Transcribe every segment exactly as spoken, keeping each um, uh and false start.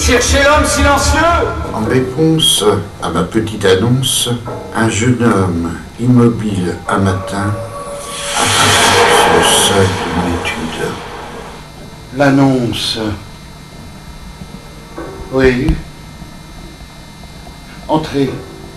cherchez l'homme silencieux? En réponse à ma petite annonce, un jeune homme immobile un matin apparaît sur le seuil de mon étude. L'annonce. Oui. Entrez.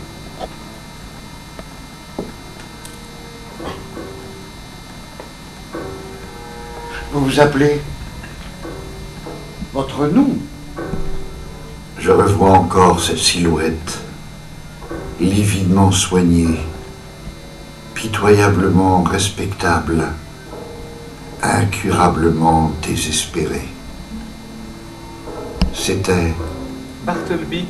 Vous vous appelez? Votre nom? Je revois encore cette silhouette, lividement soignée, pitoyablement respectable, incurablement désespérée. C'était Bartleby.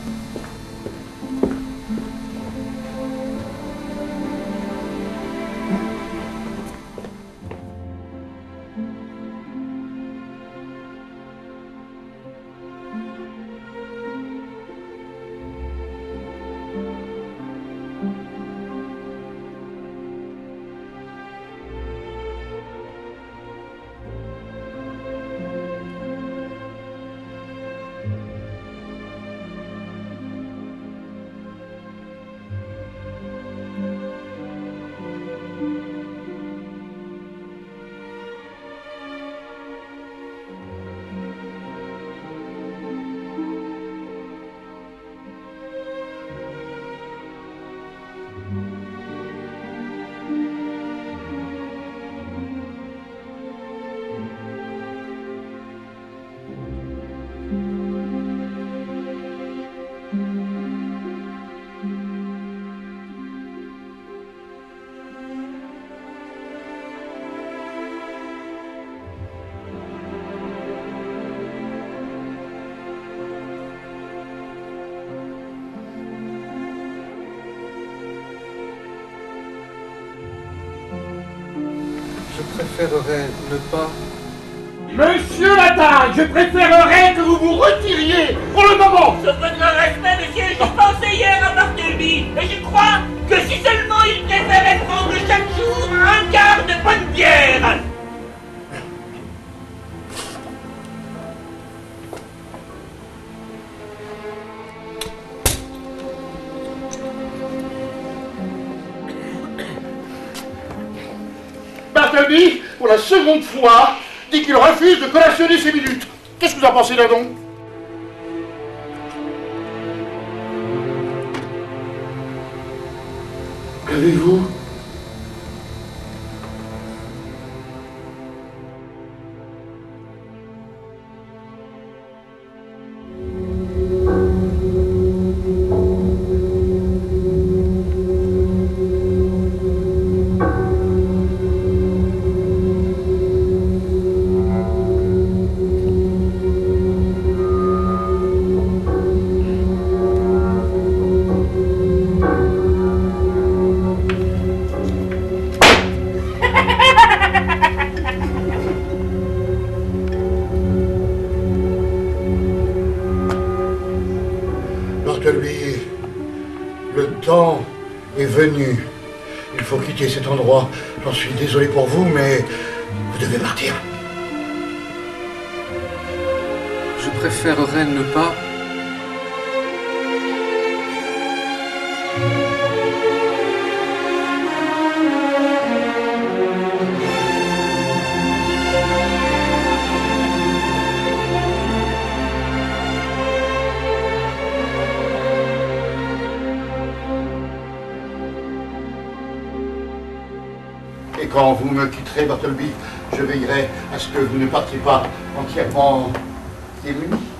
Je préférerais ne pas... Monsieur Lataille, je préférerais que vous vous retiriez pour le moment. Ce peu de respect, monsieur, j'y pensais hier à Bartleby. Et je crois que si seulement il préférait prendre chaque jour un quart de bonne bière. Bartleby, pour la seconde fois, dit qu'il refuse de collationner ses minutes. Qu'est-ce que vous en pensez là donc? Qu'avez-vous? Bartleby, le temps est venu. Il faut quitter cet endroit. J'en suis désolé pour vous, mais vous devez partir. Je préférerais ne pas... Et quand vous me quitterez, Bartleby, je veillerai à ce que vous ne partiez pas entièrement démuni.